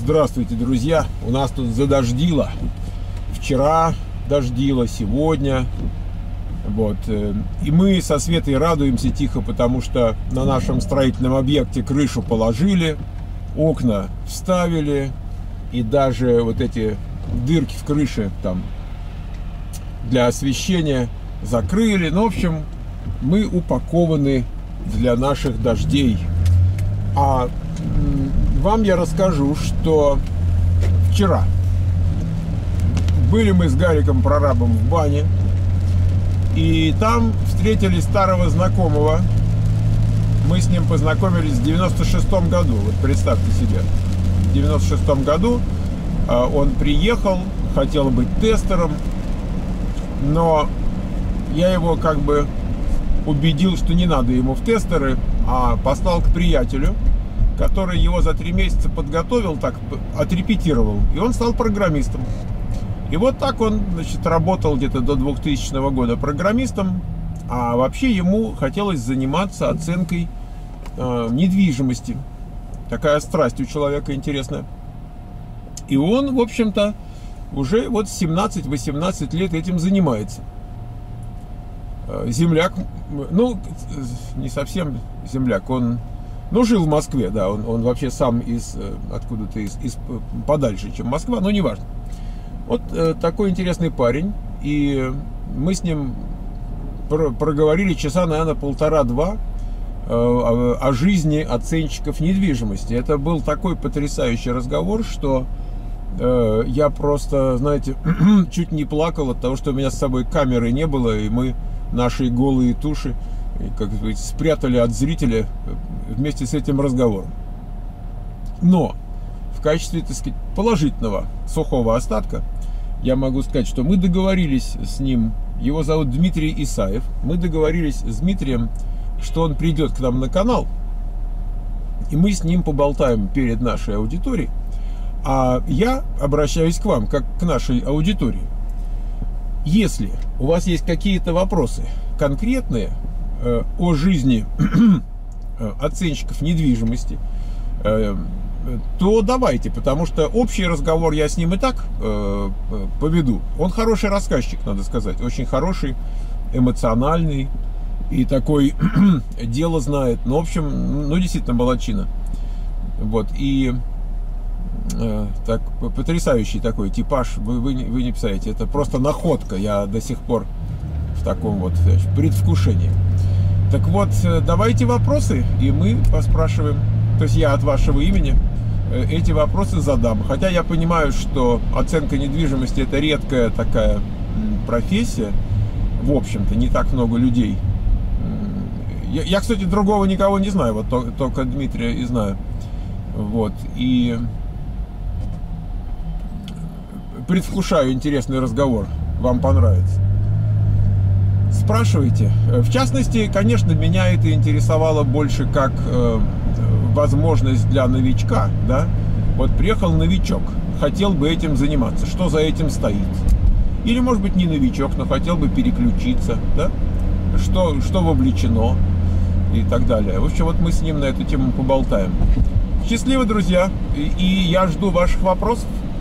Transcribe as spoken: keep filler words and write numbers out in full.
Здравствуйте, друзья! У нас тут задождило. Вчера дождило, сегодня. Вот. И мы со Светой радуемся тихо, потому что на нашем строительном объекте крышу положили, окна вставили, и даже вот эти дырки в крыше там для освещения закрыли. Ну, в общем, мы упакованы для наших дождей. А вам я расскажу, что вчера были мы с Гариком Прорабом в бане, и там встретили старого знакомого. Мы с ним познакомились в девяносто шестом году. Вот представьте себе, в девяносто шестом году он приехал, хотел быть тестером, но я его как бы убедил, что не надо ему в тестеры, а послал к приятелю, который его за три месяца подготовил, так отрепетировал, и он стал программистом. И вот так он, значит, работал где-то до двухтысячного года программистом, а вообще ему хотелось заниматься оценкой э, недвижимости. Такая страсть у человека интересная. И он, в общем-то, уже вот семнадцать-восемнадцать лет этим занимается. Земляк, ну, не совсем земляк, он, ну, жил в Москве, да, он, он вообще сам из, откуда-то из, из, подальше, чем Москва, но неважно. Вот э, такой интересный парень, и мы с ним про, проговорили часа, наверное, полтора-два э, о, о жизни оценщиков недвижимости. Это был такой потрясающий разговор, что э, я просто, знаете, чуть не плакал от того, что у меня с собой камеры не было, и мы наши голые туши, как сказать, спрятали от зрителя вместе с этим разговором. Но в качестве, так сказать, положительного сухого остатка я могу сказать, что мы договорились с ним, его зовут Дмитрий Исаев, мы договорились с Дмитрием, что он придет к нам на канал, и мы с ним поболтаем перед нашей аудиторией, а я обращаюсь к вам, как к нашей аудитории. Если у вас есть какие-то вопросы конкретные э, о жизни э, оценщиков недвижимости, э, то давайте, потому что общий разговор я с ним и так э, поведу. Он хороший рассказчик, надо сказать, очень хороший, эмоциональный и такой дело знает. Ну, в общем, ну, действительно, молодчина. Вот, и э, так, потрясающий такой типаж, вы, вы, вы не представляете, это просто находка, я до сих пор в таком вот предвкушении. Так вот, давайте вопросы, и мы поспрашиваем, то есть я от вашего имени эти вопросы задам. Хотя я понимаю, что оценка недвижимости — это редкая такая профессия, в общем-то, не так много людей. Я, я, кстати, другого никого не знаю, вот только, только Дмитрия и знаю. Вот, и предвкушаю интересный разговор, вам понравится. Спрашивайте. В частности, конечно, меня это интересовало больше как э, возможность для новичка, да. Вот приехал новичок, хотел бы этим заниматься, что за этим стоит. Или, может быть, не новичок, но хотел бы переключиться, да, что, что вовлечено и так далее. В общем, вот мы с ним на эту тему поболтаем. Счастливо, друзья, и, и я жду ваших вопросов.